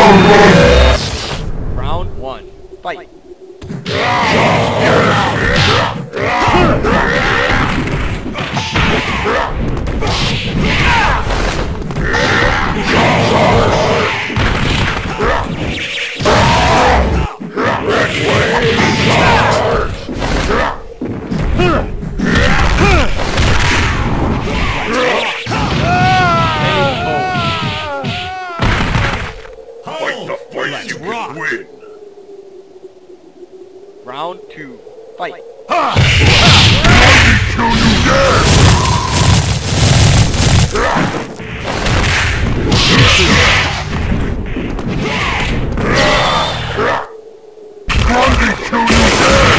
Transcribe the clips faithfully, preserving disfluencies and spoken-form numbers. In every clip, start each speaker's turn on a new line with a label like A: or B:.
A: Round one. Fight.
B: Win.
A: Round two. Fight.
B: Ha! Kill you dead! Grundy kill you dead!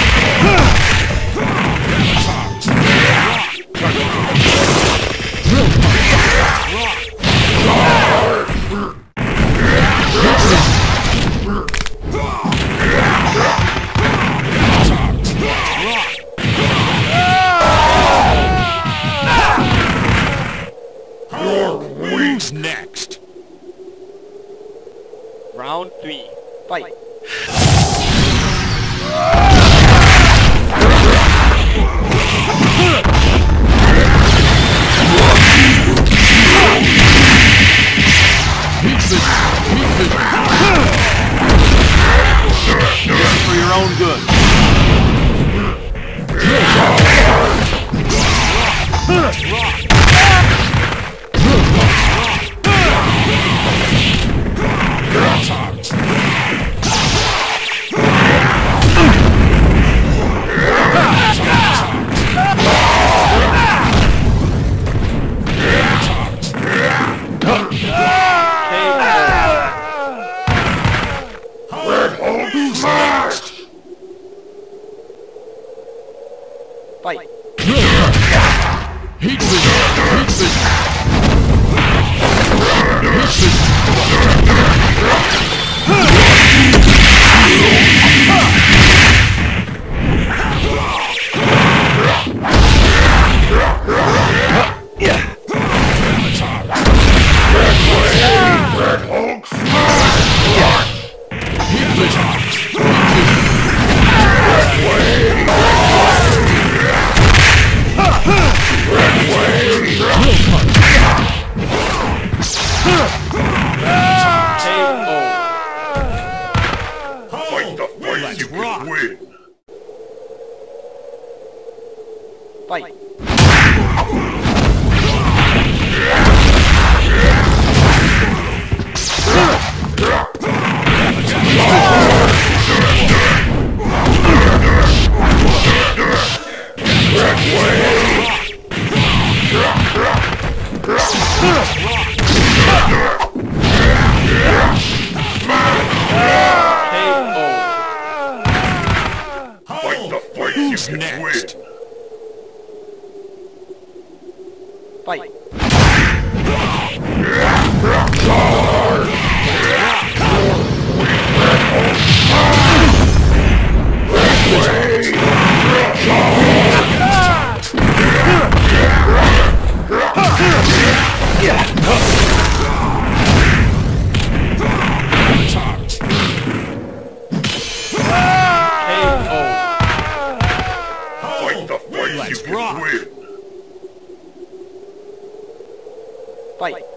B: Who's next?
A: Round three. Fight.
C: For your own good.
A: Fight.
B: Heat vision! Heat vision! Heat vision! Red Hulk smash! Heat vision! Fight the fight you can win!
A: Fight.
B: Fight the fight you can win!
A: Fight.
B: Fight the fight you can win!
A: Fight.